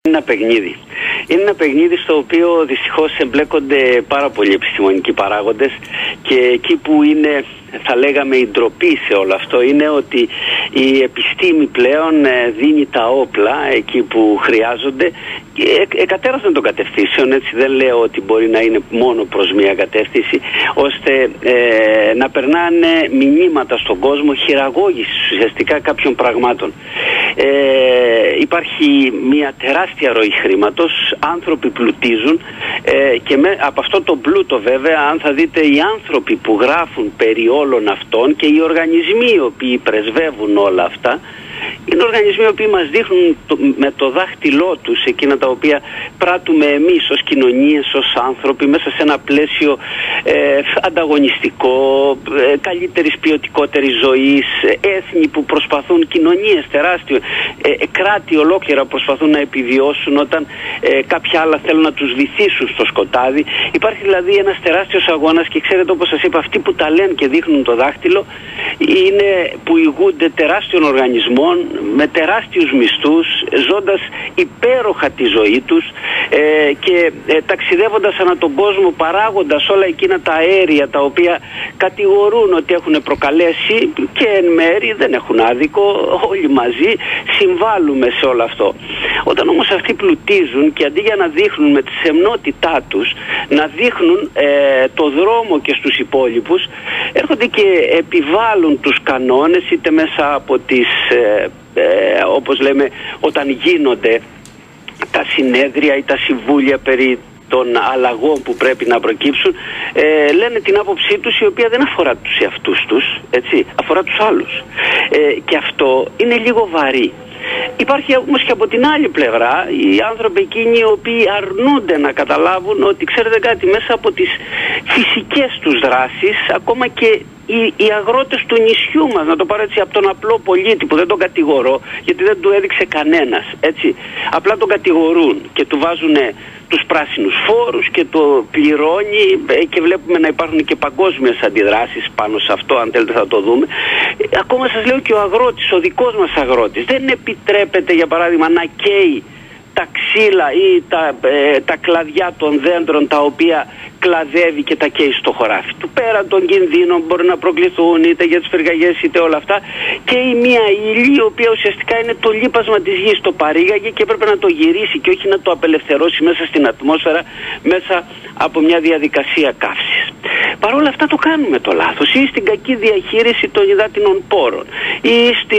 Ένα παιχνίδι. Είναι ένα παιχνίδι στο οποίο δυστυχώς εμπλέκονται πάρα πολλοί επιστημονικοί παράγοντες και εκεί που είναι, θα λέγαμε, η ντροπή σε όλο αυτό είναι ότι η επιστήμη πλέον δίνει τα όπλα εκεί που χρειάζονται εκατέρωθεν των κατευθύνσεων, έτσι δεν λέω ότι μπορεί να είναι μόνο προς μία κατεύθυνση, ώστε να περνάνε μηνύματα στον κόσμο χειραγώγησης ουσιαστικά κάποιων πραγμάτων. Υπάρχει μια τεράστια ροή χρήματος, άνθρωποι πλουτίζουν και από αυτό το πλούτο βέβαια, αν θα δείτε, οι άνθρωποι που γράφουν περί όλων αυτών και οι οργανισμοί οι οποίοι πρεσβεύουν όλα αυτά, είναι οργανισμοί οι οποίοι μας δείχνουν με το δάχτυλό τους εκείνα τα οποία πράττουμε εμείς ως κοινωνίες, ως άνθρωποι, μέσα σε ένα πλαίσιο ανταγωνιστικό, καλύτερης ποιοτικότερης ζωής, έθνη που προσπαθούν, κοινωνίες τεράστιο, κράτη ολόκληρα προσπαθούν να επιβιώσουν όταν κάποια άλλα θέλουν να τους βυθίσουν στο σκοτάδι. Υπάρχει δηλαδή ένας τεράστιος αγώνας και ξέρετε, όπως σας είπα, αυτοί που τα λένε και δείχνουν το δάχτυλο είναι που ηγούνται τεράστιων οργανισμών με τεράστιους μισθούς, ζώντας υπέροχα τη ζωή τους και ταξιδεύοντας ανά τον κόσμο, παράγοντας όλα εκείνα τα αέρια τα οποία κατηγορούν ότι έχουν προκαλέσει, και εν μέρει δεν έχουν άδικο, όλοι μαζί συμβάλλουμε σε όλο αυτό. Όταν όμως αυτοί πλουτίζουν και αντί για να δείχνουν με τη σεμνότητά τους, να δείχνουν το δρόμο και στους υπόλοιπους, έρχονται και επιβάλλουν τους κανόνες, είτε μέσα από τις όπως λέμε, όταν γίνονται τα συνέδρια ή τα συμβούλια περί των αλλαγών που πρέπει να προκύψουν, λένε την άποψή τους, η οποία δεν αφορά τους εαυτούς τους, έτσι, αφορά τους άλλους. Και αυτό είναι λίγο βαρύ. Υπάρχει όμως και από την άλλη πλευρά οι άνθρωποι εκείνοι οι οποίοι αρνούνται να καταλάβουν ότι, ξέρετε κάτι, μέσα από τις φυσικές τους δράσεις, ακόμα και οι αγρότες του νησιού μας, να το πάρω έτσι, από τον απλό πολίτη που δεν τον κατηγορώ, γιατί δεν του έδειξε κανένας, έτσι, απλά τον κατηγορούν και του βάζουν τους πράσινους φόρους και το πληρώνει, και βλέπουμε να υπάρχουν και παγκόσμιες αντιδράσεις πάνω σε αυτό, αν θέλετε θα το δούμε. Ακόμα σας λέω, και ο αγρότης, ο δικός μας αγρότης, δεν επιτρέπεται για παράδειγμα να καίει τα ξύλα ή τα κλαδιά των δέντρων τα οποία κλαδεύει και τα καίει στο χωράφι του. Πέραν των κινδύνων μπορεί να προκληθούν είτε για τις πυρκαγιές είτε όλα αυτά, και η μία ύλη η οποία ουσιαστικά είναι το λίπασμα της γης, το παρήγαγε και έπρεπε να το γυρίσει και όχι να το απελευθερώσει μέσα στην ατμόσφαιρα μέσα από μια διαδικασία καύσης. Παρ' όλα αυτά το κάνουμε το λάθος, ή στην κακή διαχείριση των υδάτινων πόρων, ή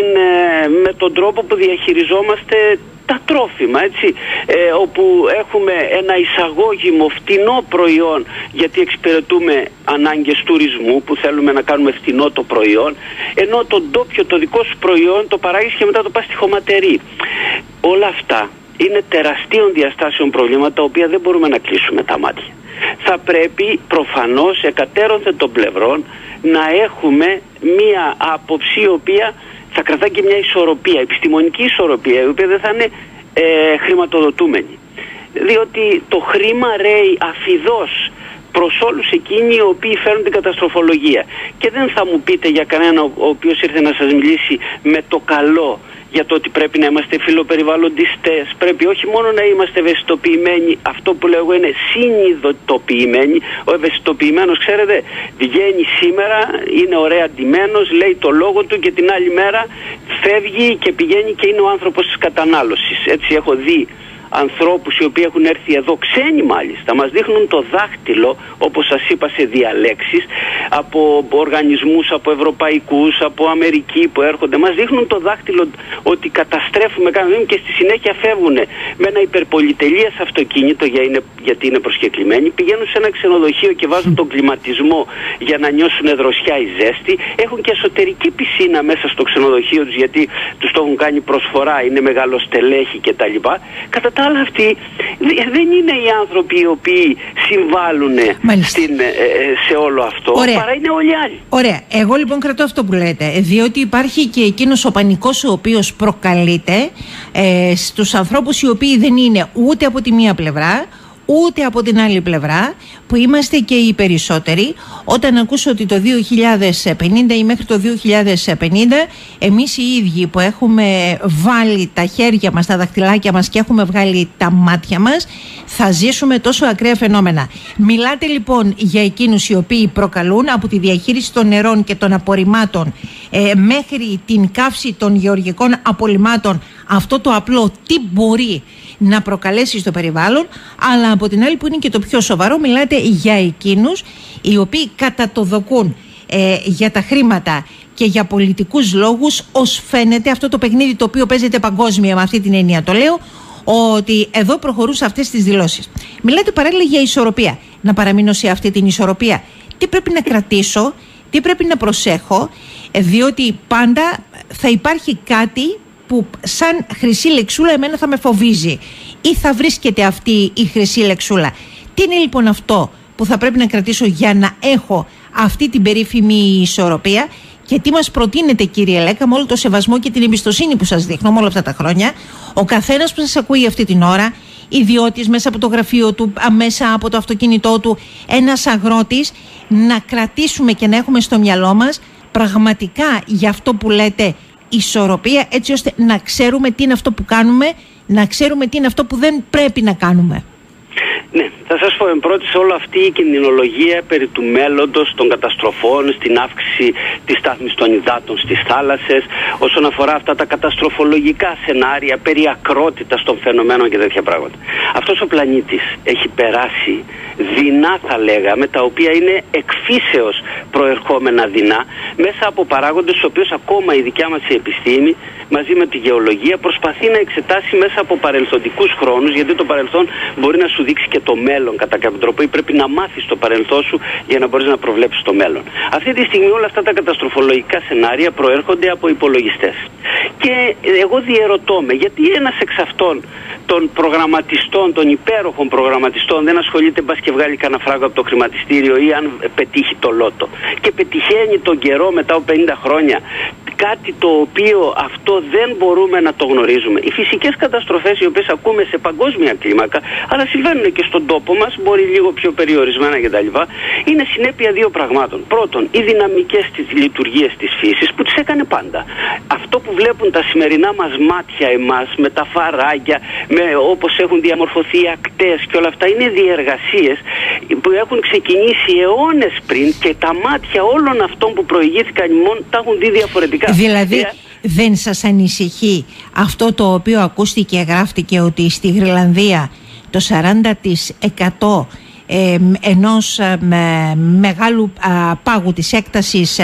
με τον τρόπο που διαχειριζόμαστε τα τρόφιμα, έτσι, όπου έχουμε ένα εισαγώγημο φτηνό προϊόν γιατί εξυπηρετούμε ανάγκες τουρισμού που θέλουμε να κάνουμε φτηνό το προϊόν, ενώ το ντόπιο, το δικό σου προϊόν το παράγεις και μετά το πας στη χωματερή. Όλα αυτά είναι τεραστίων διαστάσεων προβλήματα τα οποία δεν μπορούμε να κλείσουμε τα μάτια. Θα πρέπει προφανώς εκατέρωθεν των πλευρών να έχουμε μία άποψη η οποία θα κρατάει και μια ισορροπία, επιστημονική ισορροπία, η οποία δεν θα είναι χρηματοδοτούμενη. Διότι το χρήμα ρέει αφιδώς προς όλους εκείνοι οι οποίοι φέρουν την καταστροφολογία. Και δεν θα μου πείτε για κανένα ο οποίος ήρθε να σας μιλήσει με το καλό για το ότι πρέπει να είμαστε φιλοπεριβαλλοντιστές, πρέπει όχι μόνο να είμαστε ευαισθητοποιημένοι, αυτό που λέω εγώ είναι συνειδητοποιημένοι. Ο ευαισθητοποιημένος, ξέρετε, βγαίνει σήμερα, είναι ωραία ντυμένος, λέει το λόγο του και την άλλη μέρα φεύγει και πηγαίνει και είναι ο άνθρωπος της κατανάλωσης. Έτσι έχω δει ανθρώπους οι οποίοι έχουν έρθει εδώ, ξένοι μάλιστα, μας δείχνουν το δάχτυλο, όπως σας είπα, σε διαλέξεις, από οργανισμούς, από ευρωπαϊκούς, από Αμερική που έρχονται, μας δείχνουν το δάχτυλο ότι καταστρέφουμε κανέναν και στη συνέχεια φεύγουν με ένα υπερπολιτελείας αυτοκίνητο γιατί είναι προσκεκλημένοι, πηγαίνουν σε ένα ξενοδοχείο και βάζουν τον κλιματισμό για να νιώσουν δροσιά ή ζέστη, έχουν και εσωτερική πισίνα μέσα στο ξενοδοχείο τους γιατί τους το έχουν κάνει προσφορά, είναι μεγαλοστελέχοι κτλ. Κατά τα άλλα, αυτοί δεν είναι οι άνθρωποι οι οποίοι συμβάλλουν σε όλο αυτό. Ωραία. Παρά είναι όλοι οι άλλοι. Ωραία. Εγώ λοιπόν κρατώ αυτό που λέτε, διότι υπάρχει και εκείνος ο πανικός ο οποίος προκαλείται στους ανθρώπους οι οποίοι δεν είναι ούτε από τη μία πλευρά ούτε από την άλλη πλευρά που είμαστε και οι περισσότεροι, όταν ακούσω ότι το 2050 ή μέχρι το 2050 εμείς οι ίδιοι που έχουμε βάλει τα χέρια μας, τα δαχτυλάκια μας και έχουμε βγάλει τα μάτια μας, θα ζήσουμε τόσο ακραία φαινόμενα. Μιλάτε λοιπόν για εκείνους οι οποίοι προκαλούν, από τη διαχείριση των νερών και των απορριμμάτων μέχρι την καύση των γεωργικών απολυμμάτων, αυτό το απλό τι μπορεί να προκαλέσει στο περιβάλλον, αλλά από την άλλη που είναι και το πιο σοβαρό, μιλάτε για εκείνους οι οποίοι κατατοδοκούν για τα χρήματα και για πολιτικούς λόγους, ως φαίνεται αυτό το παιχνίδι το οποίο παίζεται παγκόσμια, με αυτή την έννοια το λέω, ότι εδώ προχωρούσε αυτές τις δηλώσεις. Μιλάτε παράλληλα για ισορροπία. Να παραμείνω σε αυτή την ισορροπία. Τι πρέπει να κρατήσω, τι πρέπει να προσέχω, διότι πάντα θα υπάρχει κάτι που σαν χρυσή λεξούλα εμένα θα με φοβίζει, ή θα βρίσκεται αυτή η χρυσή λεξούλα. Τι είναι λοιπόν αυτό που θα πρέπει να κρατήσω για να έχω αυτή την περίφημη ισορροπία, και τι μας προτείνετε, κύριε Λέκα, με όλο το σεβασμό και την εμπιστοσύνη που σας δείχνω με όλα αυτά τα χρόνια, ο καθένας που σας ακούει αυτή την ώρα, ιδιώτης μέσα από το γραφείο του, μέσα από το αυτοκίνητό του, ένας αγρότης, να κρατήσουμε και να έχουμε στο μυαλό μας πραγματικά για αυτό που λέτε ισορροπία, έτσι ώστε να ξέρουμε τι είναι αυτό που κάνουμε, να ξέρουμε τι είναι αυτό που δεν πρέπει να κάνουμε. Ναι, θα σας πω εμπρότης όλη αυτή η κινδυνολογία περί του μέλλοντος, των καταστροφών, στην αύξηση της στάθμης των υδάτων στις θάλασσες, όσον αφορά αυτά τα καταστροφολογικά σενάρια περί ακρότητας των φαινομένων και τέτοια πράγματα. Αυτός ο πλανήτης έχει περάσει δεινά, θα λέγαμε, τα οποία είναι εκφύσεως προερχόμενα δεινά, μέσα από παράγοντες στους οποίους ακόμα η δικιά μας η επιστήμη μαζί με τη γεωλογία προσπαθεί να εξετάσει μέσα από παρελθοντικούς χρόνους, γιατί το παρελθόν μπορεί να σου δείξει και το μέλλον κατά κάποιο τρόπο, ή πρέπει να μάθεις το παρελθόν σου για να μπορείς να προβλέψεις το μέλλον. Αυτή τη στιγμή όλα αυτά τα καταστροφολογικά σενάρια προέρχονται από υπολογιστές. Και εγώ διερωτώ με, γιατί ένας εξ αυτών των προγραμματιστών, των υπέροχων προγραμματιστών, δεν ασχολείται μπας και βγάλει κανένα φράγκο από το χρηματιστήριο ή αν πετύχει το λότο. Και πετυχαίνει τον καιρό μετά από 50 χρόνια κάτι το οποίο αυτό δεν μπορούμε να το γνωρίζουμε. Οι φυσικές καταστροφές, οι οποίες ακούμε σε παγκόσμια κλίμακα, αλλά συμβαίνουν και στον τόπο μας, μπορεί λίγο πιο περιορισμένα κτλ., είναι συνέπεια δύο πραγμάτων. Πρώτον, οι δυναμικές της λειτουργίας της φύσης που τις έκανε πάντα. Αυτό που βλέπουν τα σημερινά μας μάτια εμάς, με τα φαράγγια, με όπως έχουν διαμορφωθεί οι ακτές και όλα αυτά, είναι διεργασίες που έχουν ξεκινήσει αιώνες πριν και τα μάτια όλων αυτών που προηγήθηκαν ημών τα έχουν δει διαφορετικά. Δηλαδή δεν σας ανησυχεί αυτό το οποίο ακούστηκε, γράφτηκε, ότι στη Γροιλανδία το 40% ενός μεγάλου πάγου, της έκτασης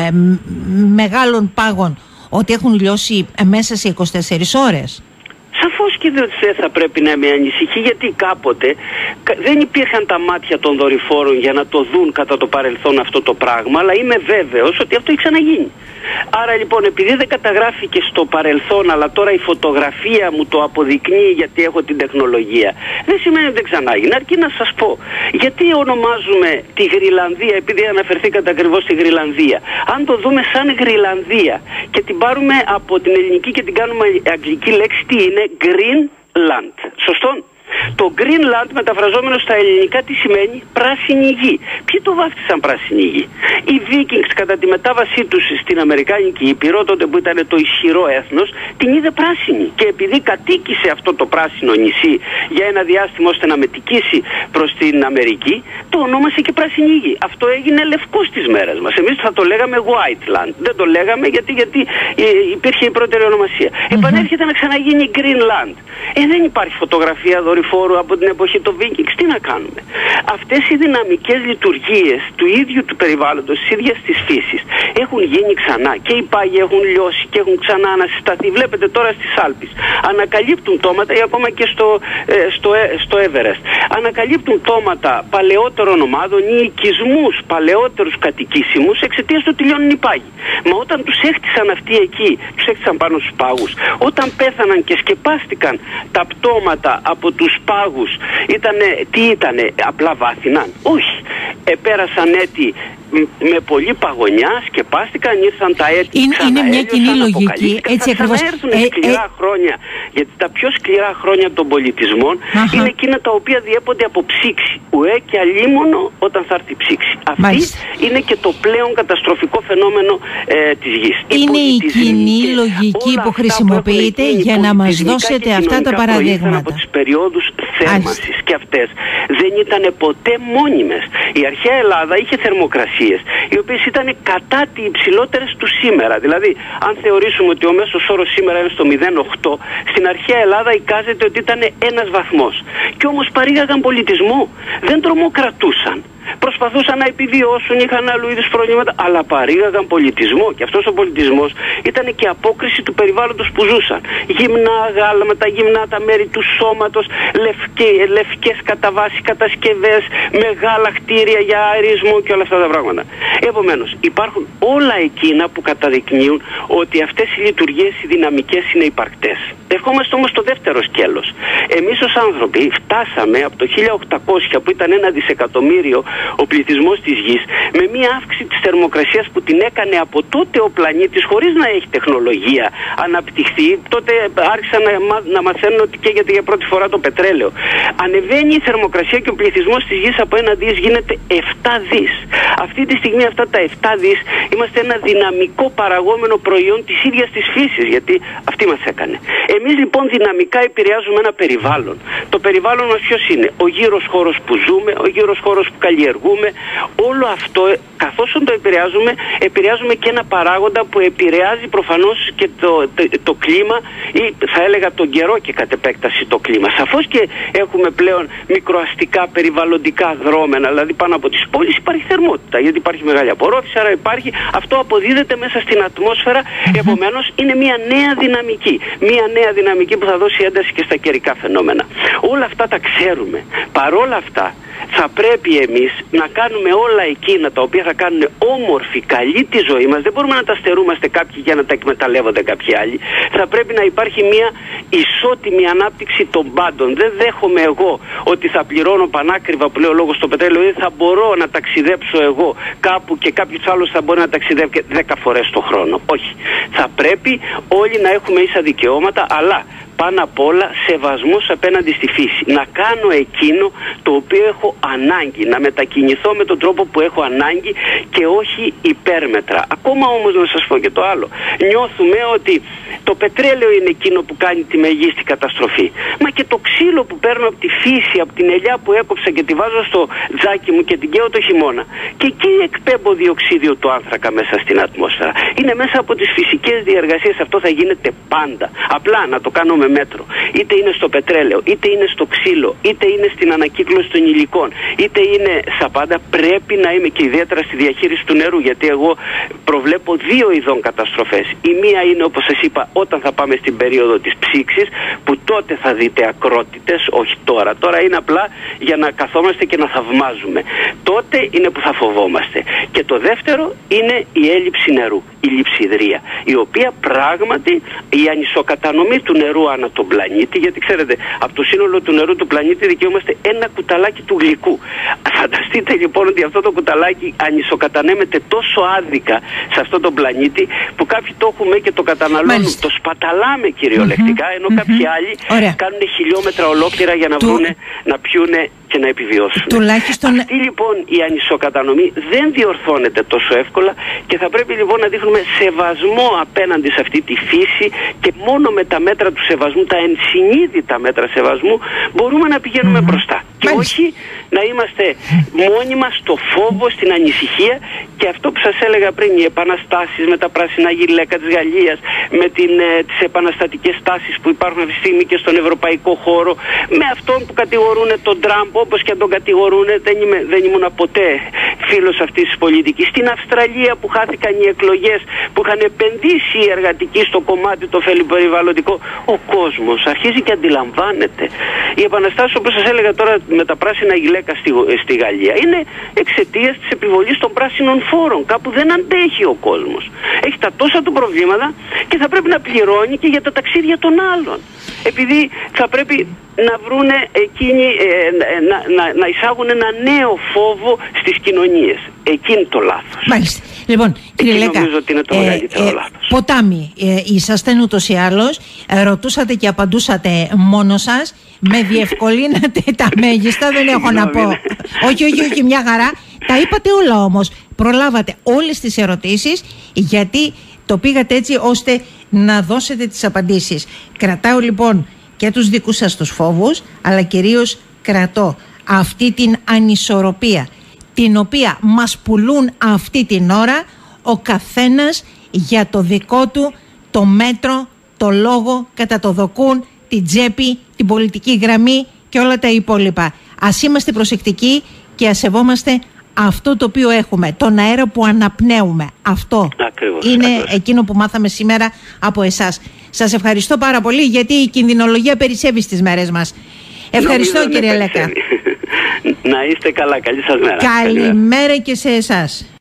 μεγάλων πάγων, ότι έχουν λιώσει μέσα σε 24 ώρες? Σαφώς και δεν θα πρέπει να με ανησυχεί, γιατί κάποτε δεν υπήρχαν τα μάτια των δορυφόρων για να το δουν κατά το παρελθόν αυτό το πράγμα, αλλά είμαι βέβαιος ότι αυτό έχει ξαναγίνει. Άρα λοιπόν, επειδή δεν καταγράφηκε στο παρελθόν, αλλά τώρα η φωτογραφία μου το αποδεικνύει γιατί έχω την τεχνολογία, δεν σημαίνει ότι δεν ξανάγινε. Αρκεί να σας πω, γιατί ονομάζουμε τη Γροιλανδία, επειδή αναφερθήκατε ακριβώς στη Γροιλανδία. Αν το δούμε σαν Γροιλανδία και την πάρουμε από την ελληνική και την κάνουμε αγγλική λέξη, τι είναι? Greenland. Σωστό? Το Greenland μεταφραζόμενο στα ελληνικά τι σημαίνει? Πράσινη γη. Ποιοι το βάφτισαν πράσινη γη? Οι Vikings κατά τη μετάβασή τους στην Αμερικάνικη Ήπειρο, τότε που ήταν το ισχυρό έθνος, την είδε πράσινη. Και επειδή κατοίκησε αυτό το πράσινο νησί για ένα διάστημα ώστε να μετικήσει προς την Αμερική, το ονόμασε και πράσινη γη. Αυτό έγινε λευκό στις μέρες μας. Εμείς θα το λέγαμε Whiteland. Δεν το λέγαμε γιατί υπήρχε η πρώτερη ονομασία. Επανέρχεται να ξαναγίνει Greenland. Δεν υπάρχει φωτογραφία δορυφόρου από την εποχή των Vikings. Τι να κάνουμε? Αυτές οι δυναμικές λειτουργίες του ίδιου του περιβάλλοντος, της ίδιας της φύσης, έχουν γίνει ξανά και οι πάγοι έχουν λιώσει και έχουν ξανά ανασυσταθεί. Βλέπετε τώρα στις Άλπεις. Ανακαλύπτουν τόματα, ή ακόμα και στο Everest. Ανακαλύπτουν τόματα παλαιότερων ομάδων ή οικισμούς παλαιότερους κατοικήσιμους εξαιτίας του ότι λιώνουν οι πάγοι. Μα όταν τους έχτισαν αυτοί εκεί, τους έχτισαν πάνω στους πάγους, όταν πέθαναν και σκεπάστηκαν τα πτώματα από τους πάγους, τι ήτανε, απλά βάθυναν? Όχι. Πέρασαν έτη με πολλή παγωνιά σκεπάστηκαν, ήρθαν τα έτη, είναι μια κοινή λογική, έτσι ακριβώς. Θα έρθουν σκληρά χρόνια, γιατί τα πιο σκληρά χρόνια των πολιτισμών είναι εκείνα τα οποία διέπονται από ψήξη. Ουέ και αλίμονο όταν θα έρθει ψήξη. Αυτή είναι και το πλέον καταστροφικό φαινόμενο της γης. Είναι η κοινή λογική που χρησιμοποιείται για να μας δώσετε αυτά τα παραδείγματα. Από τις περιόδους θέρμανσης και αυτές δεν ήταν ποτέ μόνιμες. Η αρχαία Ελλάδα είχε θερμοκρασίες οι οποίες ήταν κατά τι υψηλότερες του σήμερα. Δηλαδή, αν θεωρήσουμε ότι ο μέσος όρος σήμερα είναι στο 0,8, στην αρχαία Ελλάδα εικάζεται ότι ήταν 1 βαθμός. Και όμως παρήγαγαν πολιτισμό, δεν τρομοκρατούσαν. Προσπαθούσαν να επιβιώσουν, είχαν άλλου είδους προβλήματα, αλλά παρήγαγαν πολιτισμό. Και αυτός ο πολιτισμός ήταν και απόκριση του περιβάλλοντος που ζούσαν. Γυμνά γάλματα, γυμνά τα μέρη του σώματος, λευκές κατά βάση κατασκευές, μεγάλα κτίρια για αερισμό και όλα αυτά τα πράγματα. Επομένως, υπάρχουν όλα εκείνα που καταδεικνύουν ότι αυτές οι λειτουργίες, οι δυναμικές είναι υπαρκτές. Ερχόμαστε όμως στο δεύτερο σκέλος. Εμείς ως άνθρωποι φτάσαμε από το 1800 που ήταν 1 δισεκατομμύριο ο πληθυσμός της γης, με μια αύξηση της θερμοκρασίας που την έκανε από τότε ο πλανήτης χωρίς να έχει τεχνολογία αναπτυχθεί. Τότε άρχισαν να μαθαίνουν ότι καίγεται για πρώτη φορά το πετρέλαιο. Ανεβαίνει η θερμοκρασία και ο πληθυσμός της γης από 1 δις γίνεται 7 δις. Αυτή τη στιγμή αυτά τα 7 δις είμαστε ένα δυναμικό παραγόμενο προϊόν της ίδιας της φύσης, γιατί αυτή μας έκανε. Εμείς λοιπόν δυναμικά επηρεάζουμε ένα περιβάλλον. Το περιβάλλον μας ποιος είναι? Ο γύρος χώρος που ζούμε, ο γύρος χώρος που καλλιεργούμε. Όλο αυτό, καθώς το επηρεάζουμε και ένα παράγοντα που επηρεάζει προφανώς και το κλίμα, ή θα έλεγα τον καιρό και κατ' επέκταση το κλίμα. Σαφώς και έχουμε πλέον μικροαστικά περιβαλλοντικά δρόμενα, δηλαδή πάνω από τις πόλεις υπάρχει θερμότητα, γιατί υπάρχει μεγάλη απορρόφηση, άρα αυτό αποδίδεται μέσα στην ατμόσφαιρα. Επομένως είναι μια νέα δυναμική. Μια νέα δυναμική που θα δώσει ένταση και στα καιρικά φαινόμενα. Όλα αυτά τα ξέρουμε. Παρόλα αυτά, θα πρέπει εμείς να κάνουμε όλα εκείνα τα οποία θα κάνουν όμορφη, καλή τη ζωή μας. Δεν μπορούμε να τα στερούμαστε κάποιοι για να τα εκμεταλλεύονται κάποιοι άλλοι. Θα πρέπει να υπάρχει μια ισότιμη ανάπτυξη των πάντων. Δεν δέχομαι εγώ ότι θα πληρώνω πανάκριβα, που λέω λόγω στο πετρέλαιο, ή θα μπορώ να ταξιδέψω εγώ κάπου και κάποιος άλλος θα μπορεί να ταξιδεύει 10 φορές το χρόνο. Όχι. Θα πρέπει όλοι να έχουμε ίσα δικαιώματα, αλλά πάνω απ' όλα σεβασμός απέναντι στη φύση. Να κάνω εκείνο το οποίο έχω ανάγκη, να μετακινηθώ με τον τρόπο που έχω ανάγκη και όχι υπέρμετρα. Ακόμα όμως να σας πω και το άλλο. Νιώθουμε ότι το πετρέλαιο είναι εκείνο που κάνει τη μεγίστη καταστροφή. Μα και το ξύλο που παίρνω από τη φύση, από την ελιά που έκοψα και τη βάζω στο τζάκι μου και την καίω το χειμώνα. Και εκεί εκπέμπω διοξίδιο του άνθρακα μέσα στην ατμόσφαιρα. Είναι μέσα από τις φυσικές διεργασίες. Αυτό θα γίνεται πάντα. Απλά να το κάνουμε μέτρο. Είτε είναι στο πετρέλαιο, είτε είναι στο ξύλο, είτε είναι στην ανακύκλωση των υλικών, είτε είναι στα πάντα. Πρέπει να είμαι και ιδιαίτερα στη διαχείριση του νερού, γιατί εγώ προβλέπω 2 ειδών καταστροφές. Η μία είναι, όπως σας είπα, όταν θα πάμε στην περίοδο της ψήξης, που τότε θα δείτε ακρότητες, όχι τώρα. Τώρα είναι απλά για να καθόμαστε και να θαυμάζουμε. Τότε είναι που θα φοβόμαστε. Και το δεύτερο είναι η έλλειψη νερού, η λειψιδρία, η οποία πράγματι η ανισοκατανομή του νερού ανά τον πλανήτη, γιατί ξέρετε, από το σύνολο του νερού του πλανήτη δικαιούμαστε 1 κουταλάκι του γλυκού. Φανταστείτε λοιπόν ότι αυτό το κουταλάκι ανισοκατανέμεται τόσο άδικα σε αυτό τον πλανήτη, που κάποιοι το έχουμε και το καταναλώνουν, το σπαταλάμε κυριολεκτικά, ενώ κάποιοι άλλοι κάνουν χιλιόμετρα ολόκληρα για να βρούνε, να πιούνε και να επιβιώσουν. Αυτή λοιπόν η ανισοκατανομή δεν διορθώνεται τόσο εύκολα και θα πρέπει λοιπόν να δείχνουμε σεβασμό απέναντι σε αυτή τη φύση, και μόνο με τα μέτρα του σεβασμού, τα ενσυνείδητα μέτρα σεβασμού, μπορούμε να πηγαίνουμε μπροστά. Και όχι να είμαστε μόνοι μας στο φόβο, στην ανησυχία. Και αυτό που σας έλεγα πριν, οι επαναστάσεις με τα πράσινα γυλαίκα της Γαλλίας, με τις επαναστατικές τάσεις που υπάρχουν αυτή τη στιγμή και στον ευρωπαϊκό χώρο, με αυτόν που κατηγορούν τον Τραμπ, όπως και αν τον κατηγορούν, δεν ήμουν ποτέ φίλος αυτής της πολιτικής. Στην Αυστραλία που χάθηκαν οι εκλογές, που είχαν επενδύσει οι εργατικοί στο κομμάτι το περιβαλλοντικό, ο κόσμος αρχίζει και αντιλαμβάνεται. Οι επαναστάσεις, όπως σας έλεγα τώρα, με τα πράσινα γυλαίκα στη Γαλλία, είναι εξαιτίας της επιβολής των πράσινων φόρων. Κάπου δεν αντέχει ο κόσμος. Έχει τα τόσα του προβλήματα και θα πρέπει να πληρώνει και για τα ταξίδια των άλλων. επειδή θα πρέπει να βρούνε εκείνοι, να εισάγουν ένα νέο φόβο στις κοινωνίες. Εκεί είναι το λάθος. Μάλιστα. Λοιπόν, κύριε Λέκα, νομίζω ότι είναι το μεγαλύτερο λάθος. Ποτάμι ήσασταν ούτως ή άλλως, ρωτούσατε και απαντούσατε μόνος σας, με διευκολύνατε τα μέγιστα, δεν έχω να πω. όχι, μια χαρά. Τα είπατε όλα όμως, προλάβατε όλες τις ερωτήσεις, γιατί το πήγατε έτσι ώστε να δώσετε τις απαντήσεις. Κρατάω λοιπόν και τους δικούς σας τους φόβους, αλλά κυρίως κρατώ αυτή την ανισορροπία, την οποία μας πουλούν αυτή την ώρα ο καθένας για το δικό του το μέτρο, το λόγο, κατά το δοκούν, την τσέπη, την πολιτική γραμμή και όλα τα υπόλοιπα. Ας είμαστε προσεκτικοί και ας σεβόμαστε αυτό το οποίο έχουμε, τον αέρα που αναπνέουμε. Αυτό είναι εκείνο που μάθαμε σήμερα από εσάς. Σας ευχαριστώ πάρα πολύ, γιατί η κινδυνολογία περισσεύει στις μέρες μας. Ευχαριστώ, κύριε Λέκα. Να είστε καλά, καλή σας μέρα. Καλημέρα και σε εσάς.